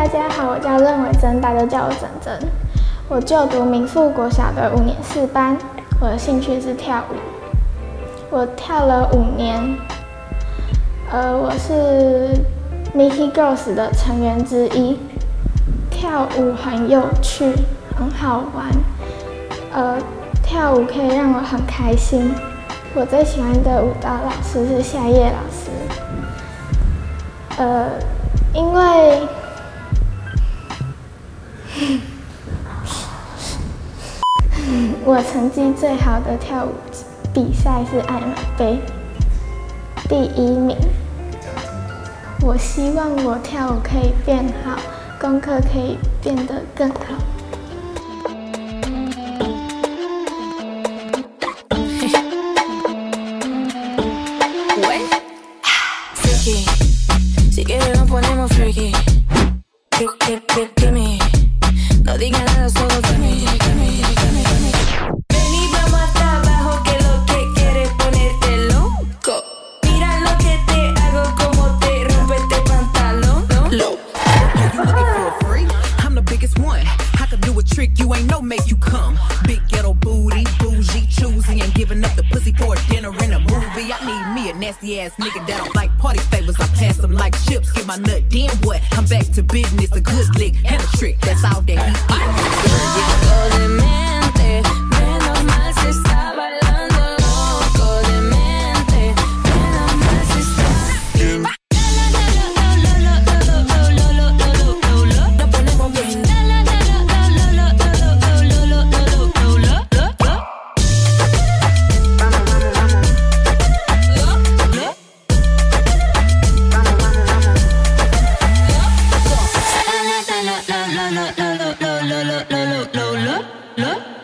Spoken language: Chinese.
大家好，我叫任伟珍，大家叫我珍珍。我就读民富国小的5年4班，我的兴趣是跳舞。我跳了5年，我是 Mickey Girls 的成员之一。跳舞很有趣，很好玩，跳舞可以让我很开心。我最喜欢的舞蹈老师是夏叶老师，因为我成绩最好的跳舞比赛是艾玛杯，第1名。我希望我跳舞可以变好，功课可以变得更好。 Si quieres nos ponemos freaky. Give me. No digas nada, solo dame. Ven y vamos hasta abajo, que lo que quieres ponerte loco. Mira lo que te hago, como te rompe este pantalón. Low. You looking for a freak? I'm the biggest one. I could do a trick you ain't no make you come. Big ghetto booty, bougie, choosy, ain't giving up the pussy for a dinner and a movie. I need me a nasty ass nigga that don't like party favors. I pass them like chips, get my nut, then what? I'm back to business, a good lick and a trick. That's all that he is. Loco de mente, menos mal se está bailando. Loco de mente, menos mal se está. Nos ponemos bien. Look.